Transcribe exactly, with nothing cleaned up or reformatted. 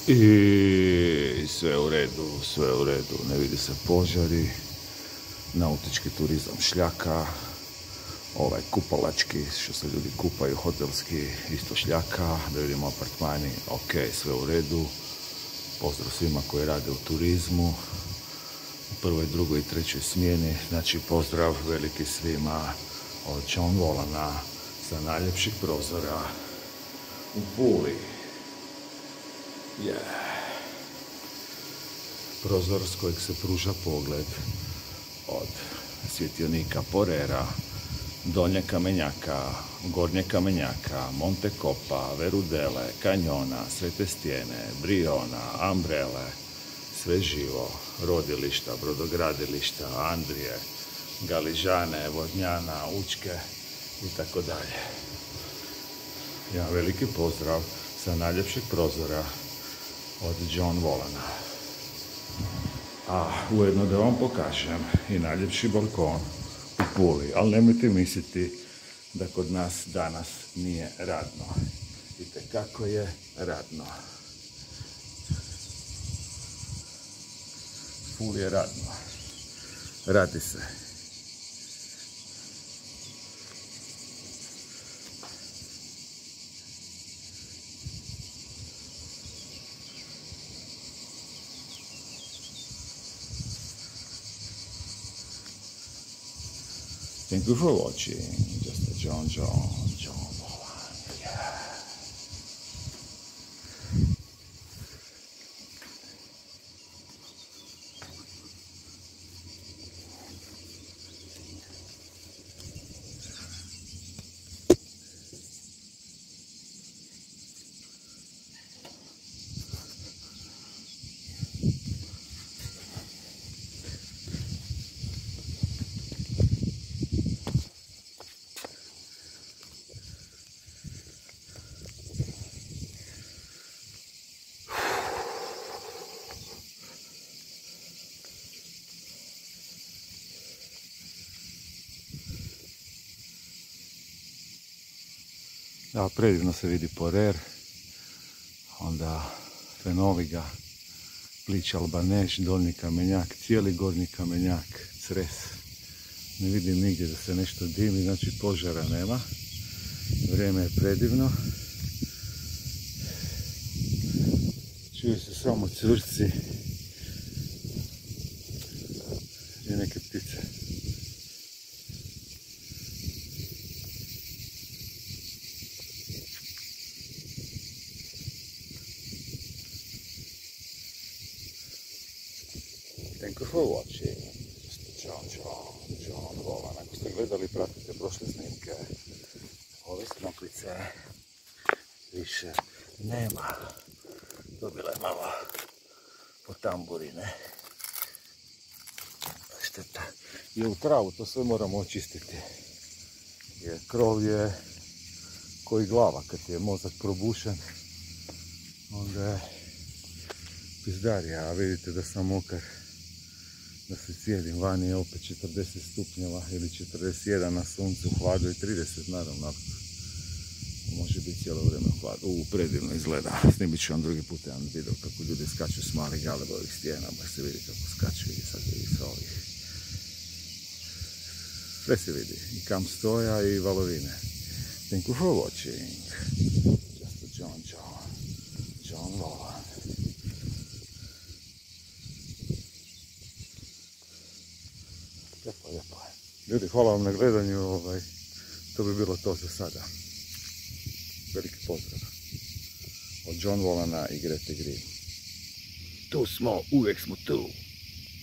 I sve u redu, sve u redu, ne vidi se požari, nautički turizam šljaka, ovaj kupalački, što se ljudi kupaju, hotelski, isto šljaka, da vidimo apartmani, ok, sve u redu, pozdrav svima koji rade u turizmu, u prvoj, drugoj i trećoj smjeni, znači pozdrav veliki svima od John Volana sa najljepših prozora u Puli. Yeah. Prozor s kojeg se pruža pogled od svjetionika Porera, Donje Kamenjaka, Gornje Kamenjaka, Monte Copa, Verudele, Kanjona, Svete Stijene, Briona, Umbrele, sve živo, rodilišta, brodogradilišta, Andrije, Galižane, Vodnjana, Učke i tako dalje. Ja veliki pozdrav sa najljepšeg prozora od John Volana. A ujedno da vam pokažem i najljepši balkon u Puli, ali nemojte misliti da kod nas danas nije radno. Itekako je radno. Puli je radno. Radi se. Thank you for watching. Just a John John John Volan. Yeah. Da, predivno se vidi Porer, onda Fenoviga, Plić Albaneš, Donji Kamenjak, cijeli Gornji Kamenjak, Cres. Ne vidim nigdje da se nešto dimi, znači požara nema. Vrijeme je predivno. Čuju se samo cvrčci i neke ptice. Thank you for watching. John John John Volan. Ako ste gledali, pratite prošle snimke. Ove sknoplice više nema. Dobila je malo po tamburine. Šteta. I u travu to sve moramo očistiti. Jer krov je koji glava. Kad je mozak probušen, onda je pizdarija. A vidite da sam mokar. Da se cijedim, vani je opet četrdeset stupnjeva ili četrdeset jedan na suncu, hladu i trideset naravno. Može biti cijelo vrijeme hladu. U, predivno izgleda. Snimit ću vam drugi put jedan video kako ljudi skaču s malih galebovih stijena, baš se vidi kako skaču i sad vidi sa ovih. Sve se vidi, i kam stoja i valovine. Thank you for watching. Just a John John John Volan. Lijepo, lijepo je. Ljudi, hvala vam na gledanju, ovaj, to bi bilo to za sada. Veliki pozdrav od John Volana i Grete Green. Tu smo, uvijek smo tu.